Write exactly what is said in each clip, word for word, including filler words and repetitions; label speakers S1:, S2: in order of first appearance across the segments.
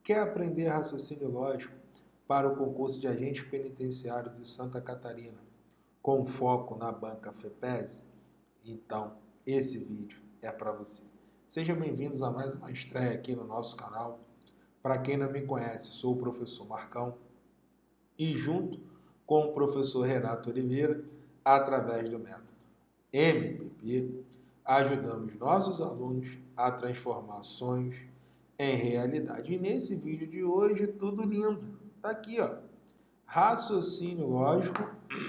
S1: Quer aprender raciocínio lógico para o concurso de agente penitenciário de Santa Catarina, com foco na banca FEPESE? Então, esse vídeo é para você. Sejam bem-vindos a mais uma estreia aqui no nosso canal. Para quem não me conhece, sou o professor Marcão e junto com o professor Renato Oliveira, através do método M P P, ajudamos nossos alunos a transformar sonhos em realidade. E nesse vídeo de hoje, tudo lindo. Tá aqui, ó. Raciocínio lógico,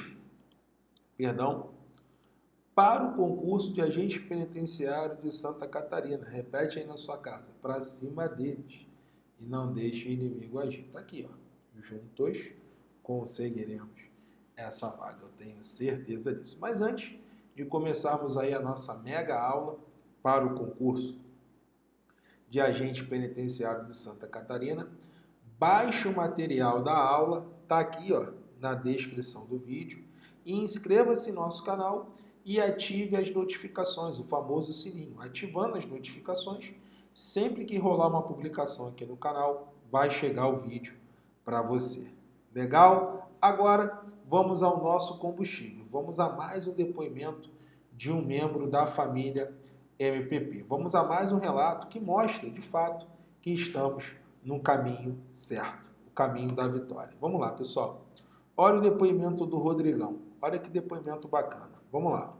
S1: perdão, para o concurso de agente penitenciário de Santa Catarina. Repete aí na sua casa, para cima deles. E não deixe o inimigo agir. Tá aqui, ó. Juntos conseguiremos essa vaga. Eu tenho certeza disso. Mas antes de começarmos aí a nossa mega aula para o concurso de agente penitenciário de Santa Catarina, baixe o material da aula, tá aqui, ó, na descrição do vídeo, e inscreva-se no nosso canal e ative as notificações, o famoso sininho. Ativando as notificações, sempre que rolar uma publicação aqui no canal, vai chegar o vídeo para você. Legal? Agora, vamos ao nosso combustível. Vamos a mais um depoimento de um membro da família M P P. Vamos a mais um relato que mostra, de fato, que estamos no caminho certo, o caminho da vitória. Vamos lá, pessoal. Olha o depoimento do Rodrigão. Olha que depoimento bacana. Vamos lá.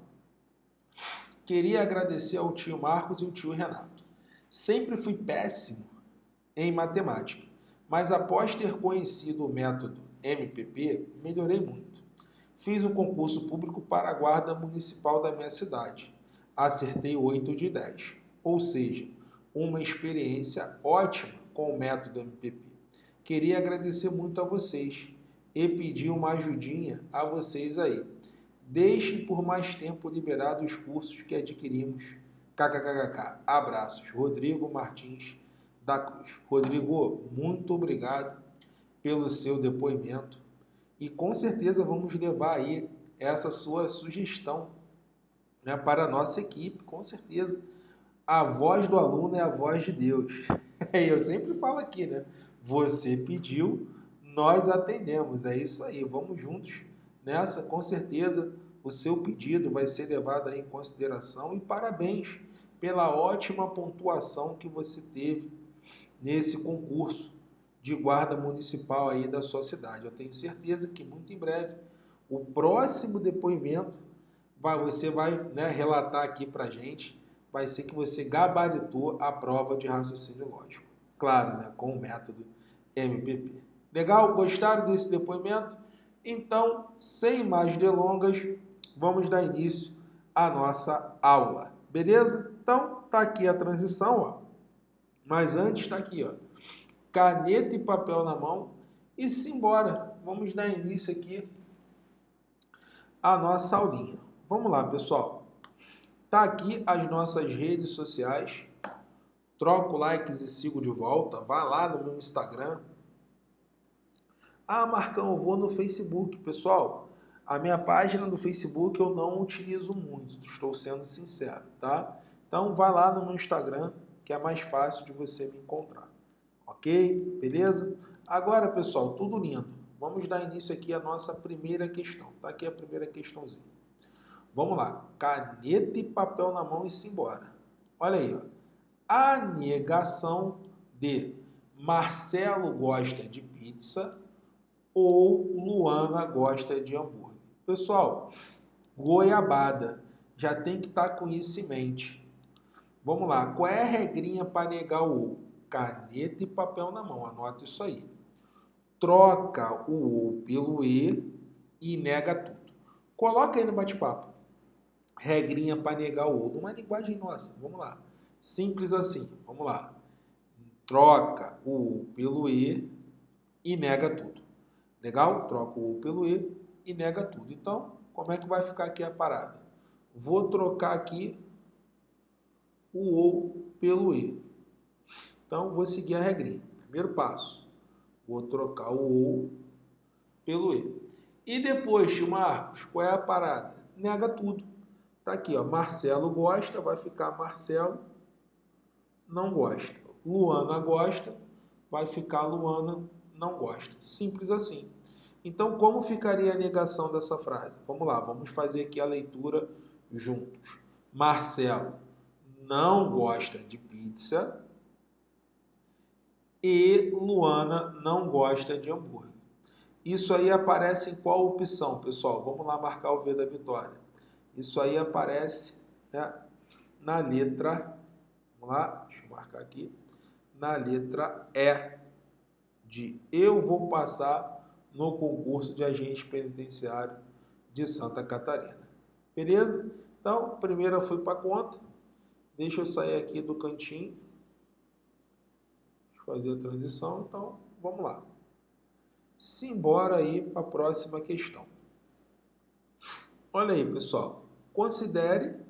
S1: Queria agradecer ao tio Marcos e ao tio Renato. Sempre fui péssimo em matemática, mas após ter conhecido o método M P P, melhorei muito. Fiz um concurso público para a guarda municipal da minha cidade. Acertei oito de dez, ou seja, uma experiência ótima com o método M P P. Queria agradecer muito a vocês e pedir uma ajudinha a vocês aí. Deixem por mais tempo liberados os cursos que adquirimos. KKKK. Abraços. Rodrigo Martins da Cruz. Rodrigo, muito obrigado pelo seu depoimento e com certeza vamos levar aí essa sua sugestão, né, para a nossa equipe. Com certeza a voz do aluno é a voz de Deus. Eu sempre falo aqui, né? Você pediu, nós atendemos. É isso aí, vamos juntos nessa. Com certeza o seu pedido vai ser levado aí em consideração e parabéns pela ótima pontuação que você teve nesse concurso de guarda municipal aí da sua cidade. Eu tenho certeza que muito em breve o próximo depoimento vai, você vai, né, relatar aqui pra gente, vai ser que você gabaritou a prova de raciocínio lógico. Claro, né, com o método M P P. Legal? Gostaram desse depoimento? Então, sem mais delongas, vamos dar início à nossa aula. Beleza? Então, tá aqui a transição, ó. Mas antes tá aqui, ó. Caneta e papel na mão e simbora. Vamos dar início aqui à nossa aulinha. Vamos lá, pessoal. Tá aqui as nossas redes sociais. Troco likes e sigo de volta. Vá lá no meu Instagram. Ah, Marcão, eu vou no Facebook. Pessoal, a minha página do Facebook eu não utilizo muito. Estou sendo sincero, tá? Então, vai lá no meu Instagram, que é mais fácil de você me encontrar. Ok? Beleza? Agora, pessoal, tudo lindo. Vamos dar início aqui à nossa primeira questão. Tá aqui a primeira questãozinha. Vamos lá. Caneta e papel na mão e simbora. Olha aí, ó. A negação de Marcelo gosta de pizza ou Luana gosta de hambúrguer. Pessoal, goiabada. Já tem que estar com isso em mente. Vamos lá. Qual é a regrinha para negar o ou? Caneta e papel na mão. Anota isso aí. Troca o ou pelo e e nega tudo. Coloca aí no bate-papo. Regrinha para negar o ou. Numa linguagem nossa. Vamos lá. Simples assim. Vamos lá. Troca o ou pelo e e nega tudo. Legal? Troca o ou pelo e e nega tudo. Então, como é que vai ficar aqui a parada? Vou trocar aqui o ou pelo e. Então, vou seguir a regrinha. Primeiro passo. Vou trocar o ou pelo e. E depois, tio Marcos, qual é a parada? Nega tudo. Tá aqui, ó. Marcelo gosta, vai ficar Marcelo não gosta. Luana gosta, vai ficar Luana não gosta. Simples assim. Então, como ficaria a negação dessa frase? Vamos lá, vamos fazer aqui a leitura juntos. Marcelo não gosta de pizza e Luana não gosta de hambúrguer. Isso aí aparece em qual opção, pessoal? Vamos lá marcar o V da vitória. Isso aí aparece, né, na letra, vamos lá, deixa eu marcar aqui, na letra E, de eu vou passar no concurso de agente penitenciário de Santa Catarina. Beleza? Então, a primeira foi para conta. Deixa eu sair aqui do cantinho. Deixa eu fazer a transição. Então, vamos lá. Simbora aí para a próxima questão. Olha aí, pessoal. Considere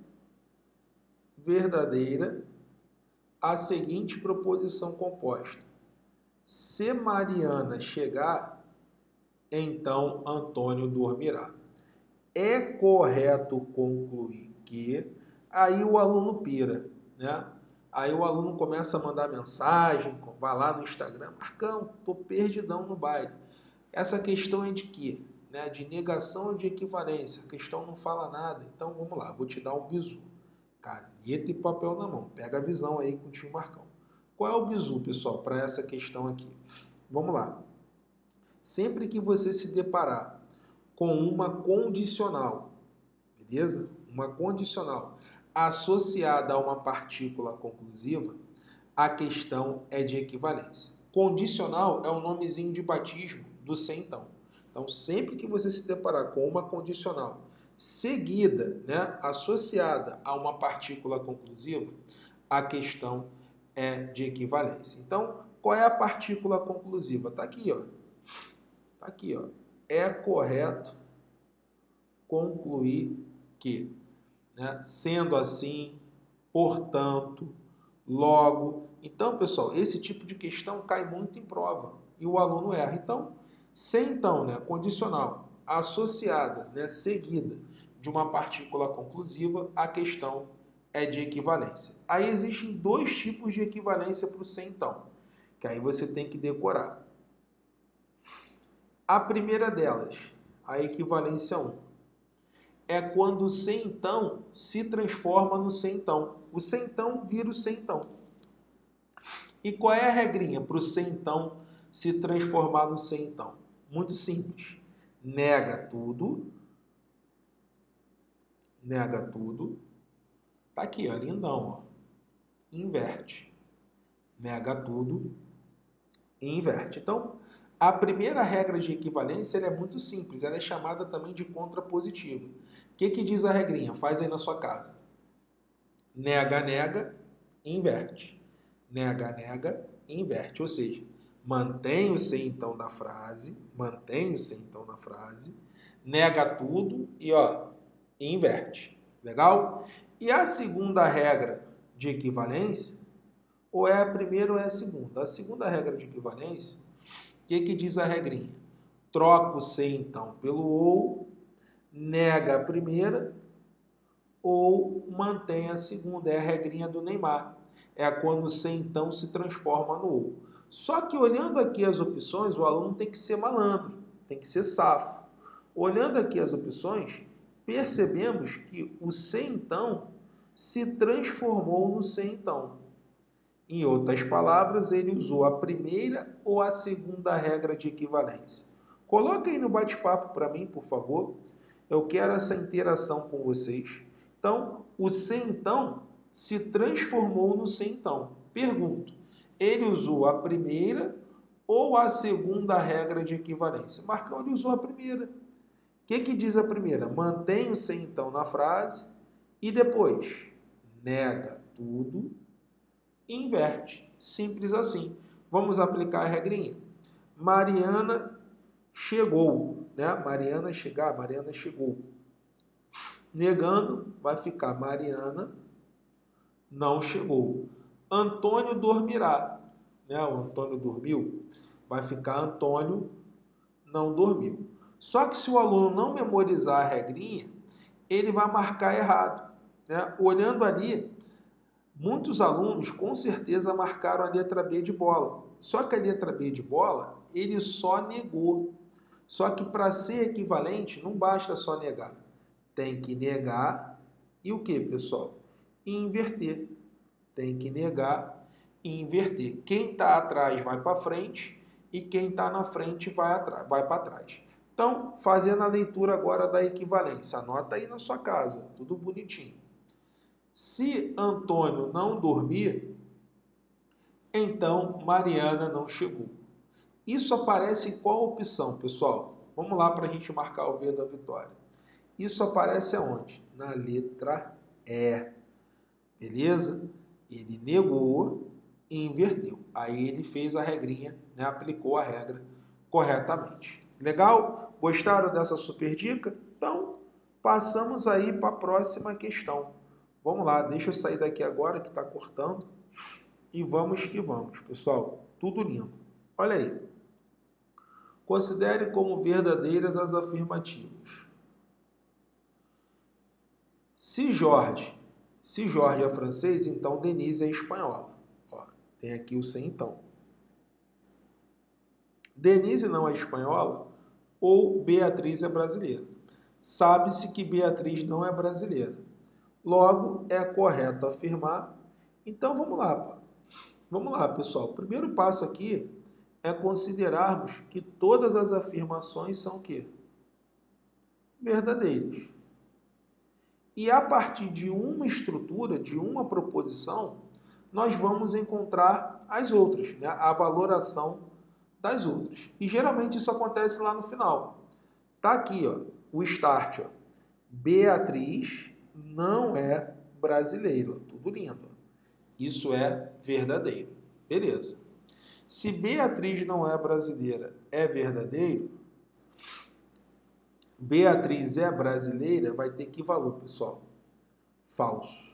S1: verdadeira a seguinte proposição composta. Se Mariana chegar, então Antônio dormirá. É correto concluir que... Aí o aluno pira, né? Aí o aluno começa a mandar mensagem, vai lá no Instagram, Marcão, tô perdidão no baile. Essa questão é de quê? Né? De negação ou de equivalência. A questão não fala nada. Então vamos lá, vou te dar um bizu. Caneta e papel na mão. Pega a visão aí com o tio Marcão. Qual é o bizu, pessoal, para essa questão aqui? Vamos lá. Sempre que você se deparar com uma condicional, beleza? Uma condicional associada a uma partícula conclusiva, a questão é de equivalência. Condicional é o nomezinho de batismo do se então. Então, sempre que você se deparar com uma condicional seguida, né, associada a uma partícula conclusiva, a questão é de equivalência. Então, qual é a partícula conclusiva? Está aqui, ó. Está aqui, ó. É correto concluir que, né, sendo assim, portanto, logo. Então, pessoal, esse tipo de questão cai muito em prova e o aluno erra. Então, se então, né, condicional associada, né, seguida de uma partícula conclusiva, a questão é de equivalência. Aí existem dois tipos de equivalência para o se então, que aí você tem que decorar. A primeira delas, a equivalência um, é quando o se então se transforma no se então. O se então vira o se então. E qual é a regrinha para o se então se transformar no se então? Muito simples. Nega tudo. Nega tudo. Tá aqui, ó, lindão, ó. Inverte. Nega tudo. E inverte. Então, a primeira regra de equivalência ela é muito simples. Ela é chamada também de contrapositiva. O que, que diz a regrinha? Faz aí na sua casa. Nega, nega, inverte. Nega, nega, inverte. Ou seja, mantém o se então da frase, mantém o se então na frase, nega tudo e, ó, inverte. Legal? E a segunda regra de equivalência, ou é a primeira ou é a segunda. A segunda regra de equivalência, o que, que diz a regrinha? Troca o se então pelo ou, nega a primeira ou mantém a segunda. É a regrinha do Neymar. É quando o se então se transforma no ou. Só que olhando aqui as opções, o aluno tem que ser malandro, tem que ser safo. Olhando aqui as opções, percebemos que o se então se transformou no se então. Em outras palavras, ele usou a primeira ou a segunda regra de equivalência. Coloca aí no bate-papo para mim, por favor. Eu quero essa interação com vocês. Então, o se então se transformou no se então. Pergunto, ele usou a primeira ou a segunda regra de equivalência? Marcão, ele usou a primeira. O que, que diz a primeira? Mantém o se então na frase e depois nega tudo e inverte. Simples assim. Vamos aplicar a regrinha. Mariana chegou, né? Mariana chegar, Mariana chegou. Negando, vai ficar Mariana não chegou. Antônio dormirá, né? O Antônio dormiu, vai ficar Antônio não dormiu. Só que se o aluno não memorizar a regrinha, ele vai marcar errado, né? Olhando ali, Muitos alunos com certeza marcaram a letra B de bola. Só que a letra B de bola, ele só negou. Só que para ser equivalente, não basta só negar. Tem que negar e o que, pessoal? E inverter. Tem que negar e inverter. Quem está atrás vai para frente e quem está na frente vai, vai para trás. Então, fazendo a leitura agora da equivalência. Anota aí na sua casa, tudo bonitinho. Se Antônio não dormir, então Mariana não chegou. Isso aparece em qual opção, pessoal? Vamos lá para a gente marcar o V da vitória. Isso aparece aonde? Na letra E. Beleza? Ele negou e inverteu. Aí ele fez a regrinha, né? Aplicou a regra corretamente. Legal? Gostaram dessa super dica? Então, passamos aí para a próxima questão. Vamos lá, deixa eu sair daqui agora que está cortando. E vamos que vamos, pessoal. Tudo lindo. Olha aí. Considere como verdadeiras as afirmativas. Se Jorge, se Jorge é francês, então Denise é espanhola. Ó, tem aqui o sem então. Denise não é espanhola ou Beatriz é brasileira. Sabe-se que Beatriz não é brasileira. Logo, é correto afirmar. Então, vamos lá, pô. Vamos lá, pessoal. O primeiro passo aqui é considerarmos que todas as afirmações são o quê? Verdadeiras. E a partir de uma estrutura, de uma proposição, nós vamos encontrar as outras, né? A valoração das outras. E geralmente isso acontece lá no final. Tá aqui, ó, o start, ó. Beatriz não é brasileiro. Tudo lindo. Isso é verdadeiro. Beleza. Se Beatriz não é brasileira, é verdadeiro, Beatriz é brasileira, vai ter que valor, pessoal? Falso.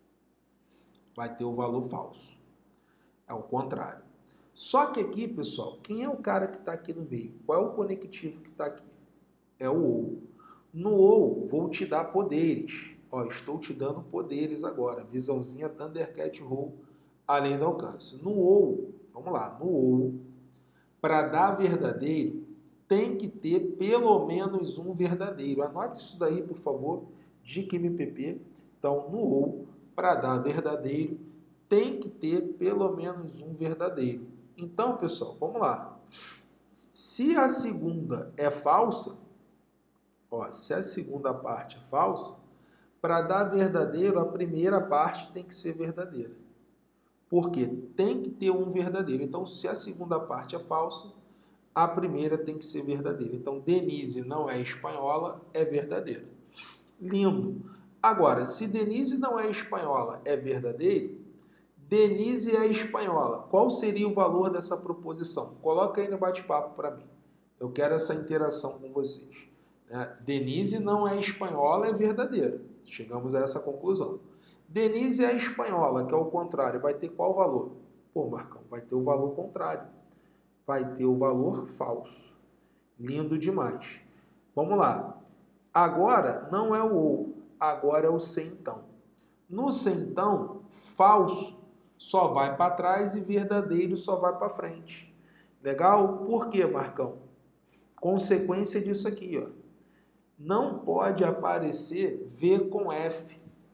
S1: Vai ter o valor falso. É o contrário. Só que aqui, pessoal, quem é o cara que está aqui no meio? Qual é o conectivo que está aqui? É o ou. No ou, vou te dar poderes. Ó, estou te dando poderes agora. Visãozinha Thundercat Roll, além do alcance. No ou, vamos lá, no ou, para dar verdadeiro, tem que ter pelo menos um verdadeiro. Anote isso daí, por favor, dica M P P. Então, no ou, para dar verdadeiro, tem que ter pelo menos um verdadeiro. Então, pessoal, vamos lá. Se a segunda é falsa, ó, se a segunda parte é falsa, para dar verdadeiro, a primeira parte tem que ser verdadeira. Porque tem que ter um verdadeiro. Então, se a segunda parte é falsa, a primeira tem que ser verdadeira. Então, Denise não é espanhola, é verdadeira. Lindo. Agora, se Denise não é espanhola, é verdadeiro, Denise é espanhola. Qual seria o valor dessa proposição? Coloca aí no bate-papo para mim. Eu quero essa interação com vocês. Denise não é espanhola, é verdadeira. Chegamos a essa conclusão. Denise é espanhola, que é o contrário. Vai ter qual valor? Pô, Marcão, vai ter o valor contrário. Vai ter o valor falso. Lindo demais. Vamos lá. Agora não é o ou, agora é o sem então. No sem então, falso só vai para trás e verdadeiro só vai para frente. Legal? Por quê, Marcão? Consequência disso aqui, ó. Não pode aparecer V com F.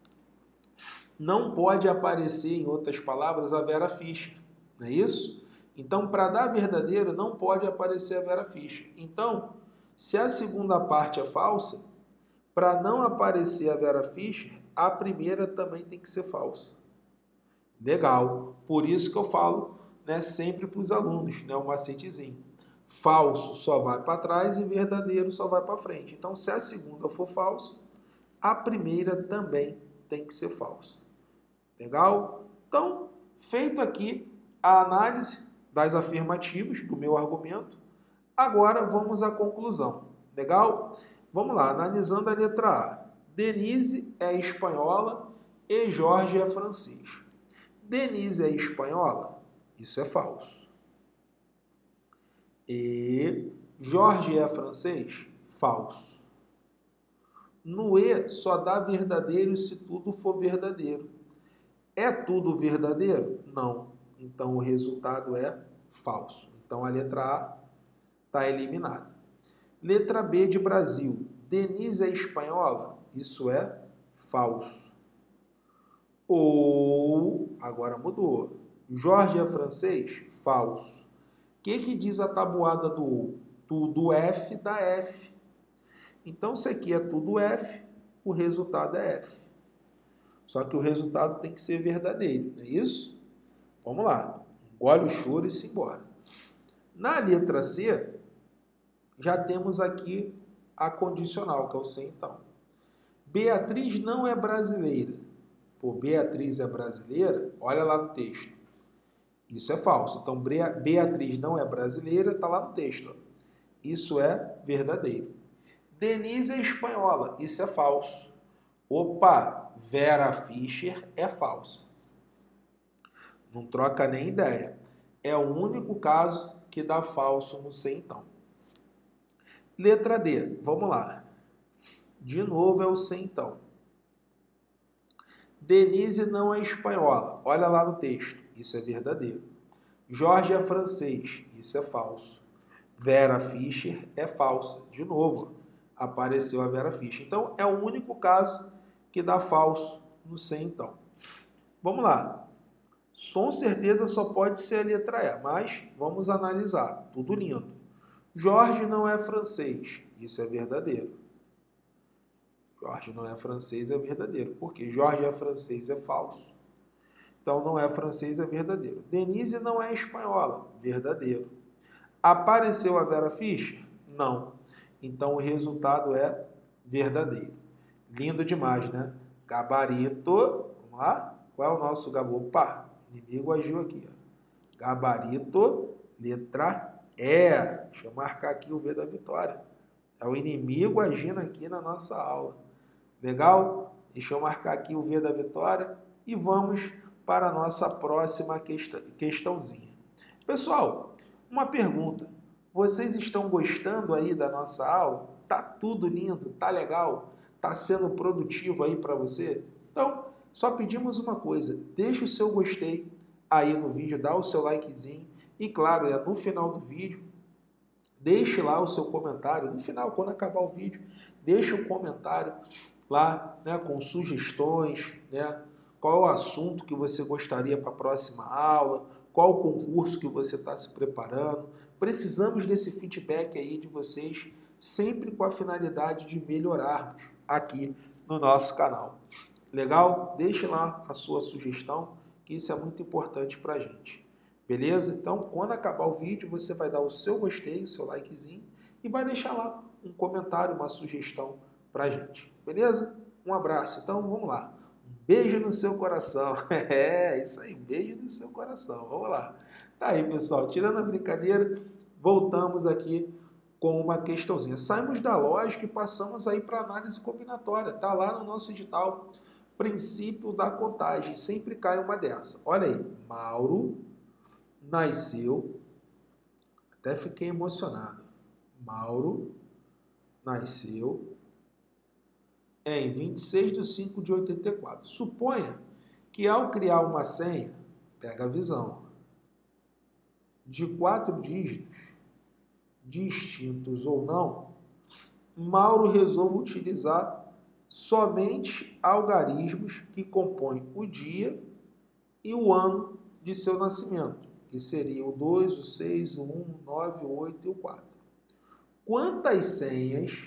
S1: Não pode aparecer, em outras palavras, a Vera Fischer. Não é isso? Então, para dar verdadeiro, não pode aparecer a Vera Fischer. Então, se a segunda parte é falsa, para não aparecer a Vera Fischer, a primeira também tem que ser falsa. Legal. Por isso que eu falo, né, sempre para os alunos, né, um macetezinho. Falso só vai para trás e verdadeiro só vai para frente. Então, se a segunda for falsa, a primeira também tem que ser falsa. Legal? Então, feito aqui a análise das afirmativas do meu argumento, agora vamos à conclusão. Legal? Vamos lá, analisando a letra A. Denise é espanhola e Jorge é francês. Denise é espanhola? Isso é falso. E Jorge é francês? Falso. No E só dá verdadeiro se tudo for verdadeiro. É tudo verdadeiro? Não. Então, o resultado é falso. Então, a letra A está eliminada. Letra B de Brasil. Denise é espanhola? Isso é falso. Ou, agora mudou. Jorge é francês? Falso. O que, que diz a tabuada do ou? Tudo F dá F. Então, se aqui é tudo F, o resultado é F. Só que o resultado tem que ser verdadeiro, não é isso? Vamos lá. Engole o choro e se embora. Na letra C, já temos aqui a condicional, que é o se então. Beatriz não é brasileira. Pô, Beatriz é brasileira? Olha lá no texto. Isso é falso. Então, Beatriz não é brasileira, está lá no texto. Isso é verdadeiro. Denise é espanhola. Isso é falso. Opa, Vera Fischer é falsa. Não troca nem ideia. É o único caso que dá falso no se então. Letra D, vamos lá. De novo é o se então. Denise não é espanhola. Olha lá no texto. Isso é verdadeiro. Jorge é francês. Isso é falso. Vera Fischer é falsa. De novo, apareceu a Vera Fischer. Então, é o único caso que dá falso no se então. Vamos lá. Com certeza só pode ser a letra E, mas vamos analisar. Tudo lindo. Jorge não é francês. Isso é verdadeiro. Jorge não é francês, é verdadeiro. Porque Jorge é francês, é falso. Então, não é francês, é verdadeiro. Denise não é espanhola. Verdadeiro. Apareceu a Vera Fischer? Não. Então, o resultado é verdadeiro. Lindo demais, né? Gabarito. Vamos lá? Qual é o nosso gabarito? Opa, inimigo agiu aqui. Ó. Gabarito, letra E. Deixa eu marcar aqui o V da vitória. É o inimigo agindo aqui na nossa aula. Legal? Deixa eu marcar aqui o V da vitória e vamos para a nossa próxima questão, questãozinha. Pessoal, uma pergunta. Vocês estão gostando aí da nossa aula? Tá tudo lindo? Tá legal? Tá sendo produtivo aí para você? Então, só pedimos uma coisa. Deixa o seu gostei aí no vídeo, dá o seu likezinho. E claro, é no final do vídeo, deixe lá o seu comentário. No final, quando acabar o vídeo, deixe um comentário lá, né, com sugestões, né? Qual é o assunto que você gostaria para a próxima aula, qual o concurso que você está se preparando. Precisamos desse feedback aí de vocês, sempre com a finalidade de melhorarmos aqui no nosso canal. Legal? Deixe lá a sua sugestão, que isso é muito importante para a gente. Beleza? Então, quando acabar o vídeo, você vai dar o seu gostei, o seu likezinho, e vai deixar lá um comentário, uma sugestão para a gente. Beleza? Um abraço. Então, vamos lá. Um beijo no seu coração. É, isso aí, um beijo no seu coração. Vamos lá. Tá aí, pessoal. Tirando a brincadeira, voltamos aqui com uma questãozinha. Saímos da lógica e passamos aí para análise combinatória. Tá lá no nosso edital. Princípio da contagem. Sempre cai uma dessa. Olha aí. Mauro nasceu... Até fiquei emocionado. Mauro nasceu em vinte e seis de cinco de oitenta e quatro. Suponha que ao criar uma senha, pega a visão, de quatro dígitos, distintos ou não, Mauro resolve utilizar somente algarismos que compõem o dia e o ano de seu nascimento, que seria o dois, o seis, o um, o nove, o oito e o quatro. Quantas senhas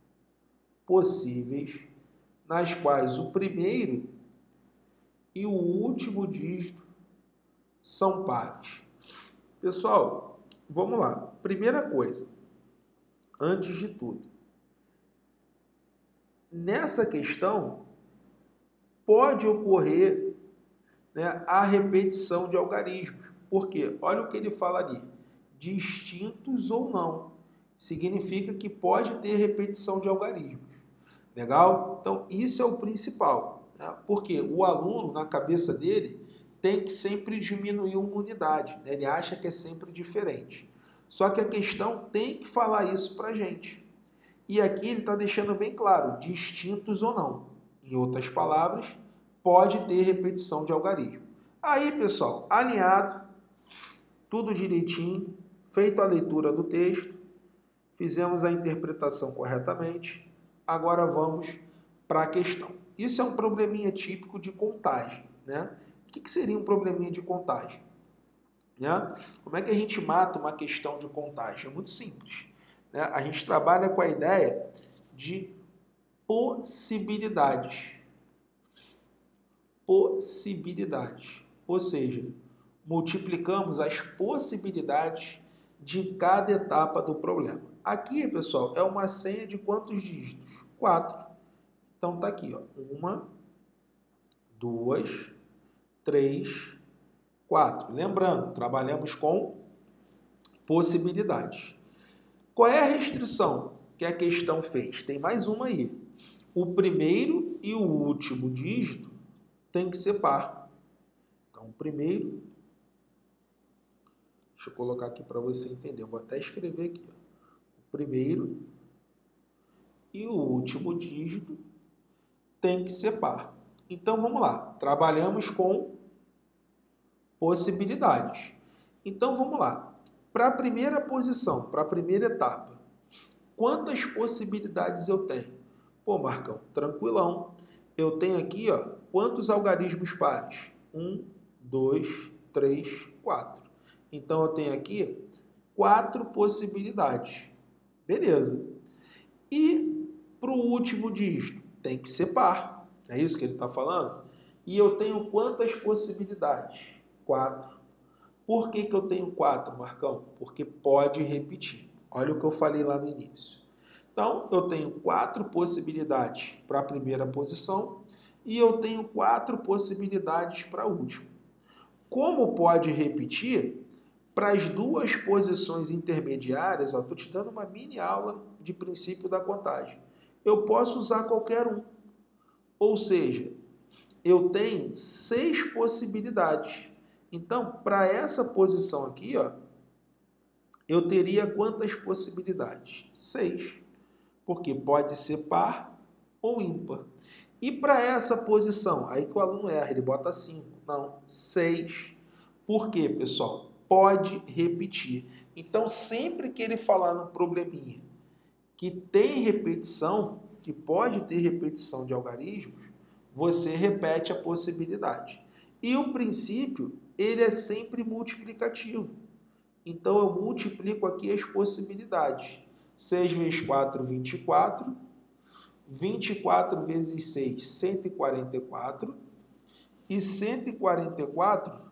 S1: possíveis nas quais o primeiro e o último dígito são pares? Pessoal, vamos lá. Primeira coisa, antes de tudo, nessa questão pode ocorrer, né, a repetição de algarismos. Por quê? Olha o que ele fala ali. Distintos ou não. Significa que pode ter repetição de algarismos. Legal? Então, isso é o principal. Né? Porque o aluno, na cabeça dele, tem que sempre diminuir uma unidade. Né? Ele acha que é sempre diferente. Só que a questão tem que falar isso para a gente. E aqui ele está deixando bem claro, distintos ou não. Em outras palavras, pode ter repetição de algarismo. Aí, pessoal, alinhado, tudo direitinho, feito a leitura do texto, fizemos a interpretação corretamente, agora vamos para a questão. Isso é um probleminha típico de contagem, né? O que seria um probleminha de contagem? Né? Como é que a gente mata uma questão de contagem? É muito simples. Né? A gente trabalha com a ideia de possibilidades. Possibilidades. Ou seja, multiplicamos as possibilidades de cada etapa do problema. Aqui, pessoal, é uma senha de quantos dígitos? Quatro. Então, tá aqui, ó. Uma, duas, três, quatro. Lembrando, trabalhamos com possibilidades. Qual é a restrição que a questão fez? Tem mais uma aí. O primeiro e o último dígito tem que ser par. Então, o primeiro... Deixa eu colocar aqui para você entender. Eu vou até escrever aqui. Ó. O primeiro e o último dígito tem que ser par. Então, vamos lá. Trabalhamos com possibilidades. Então, vamos lá. Para a primeira posição, para a primeira etapa, quantas possibilidades eu tenho? Pô, Marcão, tranquilão. Eu tenho aqui, ó, quantos algarismos pares? Um, dois, três, quatro. Então, eu tenho aqui quatro possibilidades. Beleza. E para o último dígito? Tem que ser par. É isso que ele está falando? E eu tenho quantas possibilidades? Quatro. Por que que eu tenho quatro, Marcão? Porque pode repetir. Olha o que eu falei lá no início. Então, eu tenho quatro possibilidades para a primeira posição e eu tenho quatro possibilidades para a última. Como pode repetir, para as duas posições intermediárias, estou te dando uma mini aula de princípio da contagem. Eu posso usar qualquer um. Ou seja, eu tenho seis possibilidades. Então, para essa posição aqui, ó, eu teria quantas possibilidades? Seis. Porque pode ser par ou ímpar. E para essa posição, aí que o aluno erra, ele bota cinco. Não, seis. Por quê, pessoal? Pode repetir. Então, sempre que ele falar no probleminha que tem repetição, que pode ter repetição de algarismos, você repete a possibilidade. E o princípio, ele é sempre multiplicativo. Então, eu multiplico aqui as possibilidades. seis vezes quatro, vinte e quatro. vinte e quatro vezes seis, cento e quarenta e quatro. E cento e quarenta e quatro,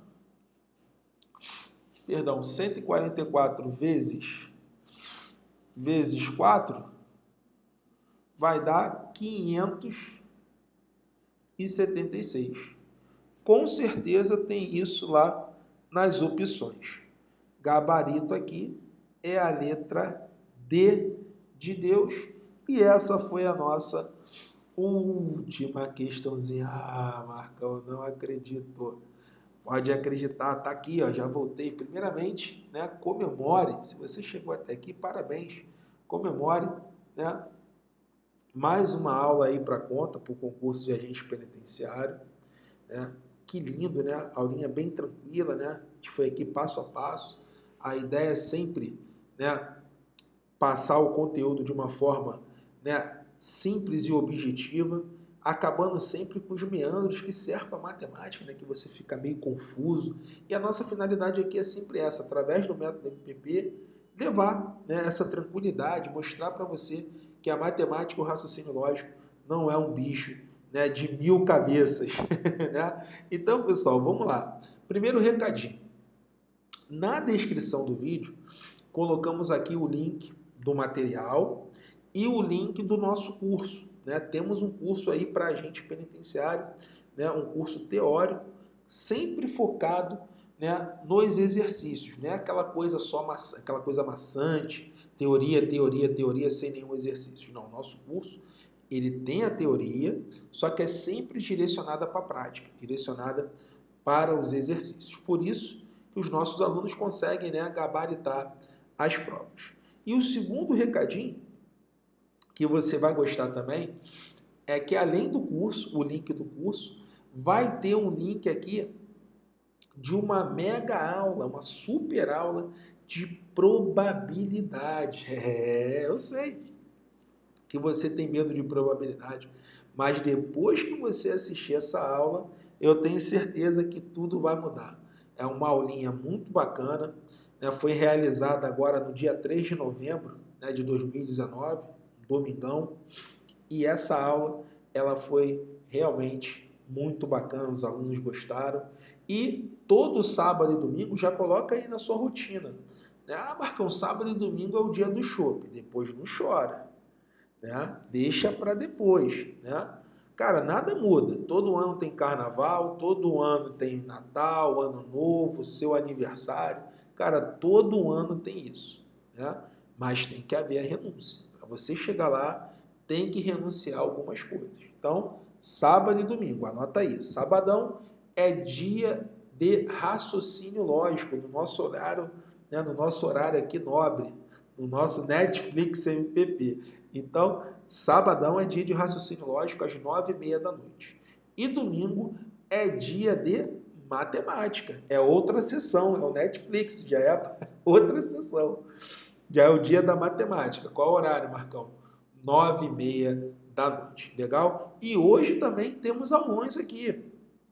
S1: perdão, cento e quarenta e quatro vezes, vezes quatro, vai dar quinhentos e setenta e seis. Com certeza tem isso lá nas opções. Gabarito aqui é a letra D de Deus. E essa foi a nossa última questãozinha. Ah, Marcão, não acredito. Pode acreditar, tá aqui, ó, já voltei. Primeiramente, né, comemore. Se você chegou até aqui, parabéns. Comemore, né? Mais uma aula aí para conta, para o concurso de agente penitenciário. Né? Que lindo, né? Aulinha bem tranquila, né? A gente foi aqui passo a passo. A ideia é sempre, né, passar o conteúdo de uma forma, né, simples e objetiva, acabando sempre com os meandros que cercam a matemática, né, que você fica meio confuso. E a nossa finalidade aqui é sempre essa, através do método M P P, levar, né, essa tranquilidade, mostrar para você que a matemática e o raciocínio lógico não é um bicho, né, de mil cabeças. Né? Então, pessoal, vamos lá. Primeiro recadinho. Na descrição do vídeo, colocamos aqui o link do material e o link do nosso curso. Né? Temos um curso aí para agente penitenciário, né? Um curso teórico, sempre focado, né, nos exercícios. Não é aquela coisa só maça, aquela coisa maçante, teoria, teoria, teoria, sem nenhum exercício. Não, o nosso curso ele tem a teoria, só que é sempre direcionada para a prática, direcionada para os exercícios. Por isso que os nossos alunos conseguem, né, gabaritar as provas. E o segundo recadinho, que você vai gostar também, é que além do curso, o link do curso, vai ter um link aqui de uma mega aula, uma super aula de probabilidade. É, eu sei que você tem medo de probabilidade, mas depois que você assistir essa aula, eu tenho certeza que tudo vai mudar. É uma aulinha muito bacana, né? Foi realizada agora no dia três de novembro, né, de dois mil e dezenove, domingão, e essa aula ela foi realmente muito bacana, os alunos gostaram, e todo sábado e domingo já coloca aí na sua rotina. Né? Ah, Marcão, sábado e domingo é o dia do chopp, depois não chora. Né? Deixa para depois, né? Cara, nada muda. Todo ano tem carnaval, todo ano tem Natal, Ano Novo, seu aniversário. Cara, todo ano tem isso, né? Mas tem que haver a renúncia. Para você chegar lá, tem que renunciar a algumas coisas. Então, sábado e domingo, anota aí. Sabadão é dia de raciocínio lógico, no nosso horário, né? No nosso horário aqui nobre, no nosso Netflix M P P. Então, sabadão é dia de raciocínio lógico às nove e meia da noite. E domingo é dia de matemática. É outra sessão, é o Netflix, já é outra sessão. Já é o dia da matemática. Qual é o horário, Marcão? nove e meia da noite. Legal? E hoje também temos aulões aqui.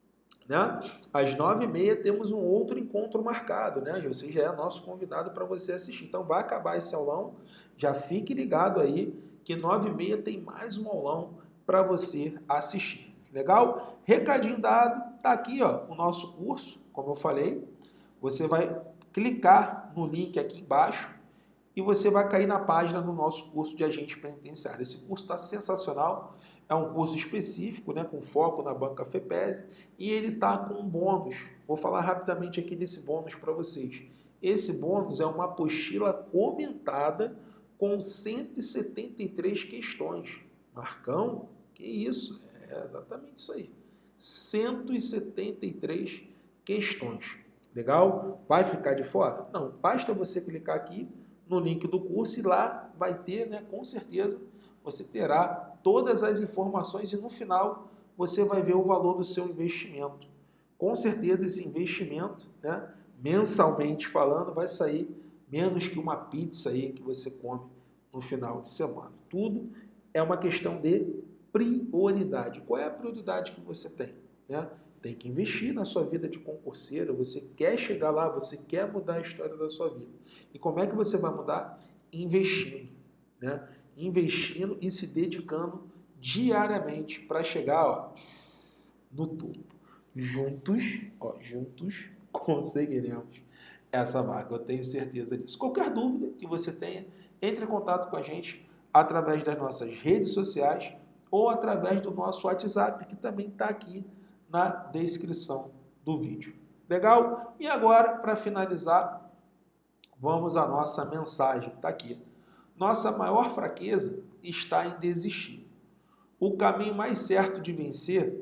S1: Né? Às nove e meia temos um outro encontro marcado, né? Você já é nosso convidado para você assistir. Então vai acabar esse aulão, já fique ligado aí que nove e meia tem mais um aulão para você assistir. Legal? Recadinho dado, tá aqui ó, o nosso curso, como eu falei. Você vai clicar no link aqui embaixo e você vai cair na página do nosso curso de agente penitenciário. Esse curso está sensacional. É um curso específico, né, com foco na banca FEPESE, e ele está com um bônus. Vou falar rapidamente aqui desse bônus para vocês. Esse bônus é uma apostila comentada com cento e setenta e três questões. Marcão? Que isso? É exatamente isso aí. cento e setenta e três questões. Legal? Vai ficar de fora? Não, basta você clicar aqui no link do curso e lá vai ter, né, com certeza, você terá todas as informações e no final você vai ver o valor do seu investimento. Com certeza esse investimento, né, mensalmente falando, vai sair menos que uma pizza aí que você come no final de semana. Tudo é uma questão de prioridade. Qual é a prioridade que você tem? Né? Tem que investir na sua vida de concurseiro, você quer chegar lá, você quer mudar a história da sua vida. E como é que você vai mudar? Investindo, né? Investindo e se dedicando diariamente para chegar ó, no topo. Juntos, ó, juntos conseguiremos essa vaga, eu tenho certeza disso. Qualquer dúvida que você tenha, entre em contato com a gente através das nossas redes sociais ou através do nosso WhatsApp, que também está aqui na descrição do vídeo. Legal? E agora, para finalizar, vamos à nossa mensagem. Está aqui. Nossa maior fraqueza está em desistir. O caminho mais certo de vencer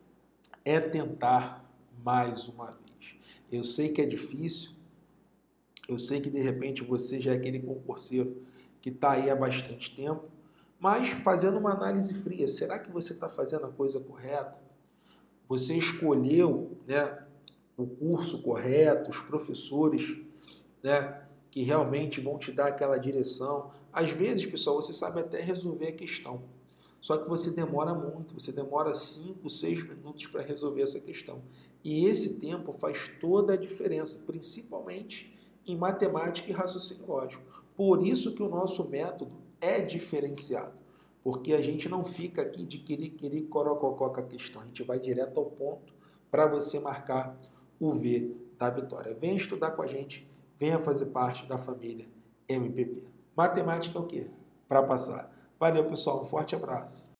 S1: é tentar mais uma vez. Eu sei que é difícil, eu sei que de repente você já é aquele concurseiro que está aí há bastante tempo, mas fazendo uma análise fria, será que você está fazendo a coisa correta? Você escolheu, né, o curso correto, os professores, né, que realmente vão te dar aquela direção. Às vezes, pessoal, você sabe até resolver a questão. Só que você demora muito, você demora cinco, seis minutos para resolver essa questão. E esse tempo faz toda a diferença, principalmente em matemática e raciocínio lógico. Por isso que o nosso método é diferenciado. Porque a gente não fica aqui de querer, querer corococó com a questão. A gente vai direto ao ponto para você marcar o V da vitória. Venha estudar com a gente, venha fazer parte da família M P P. Matemática é o quê? Para passar. Valeu, pessoal. Um forte abraço.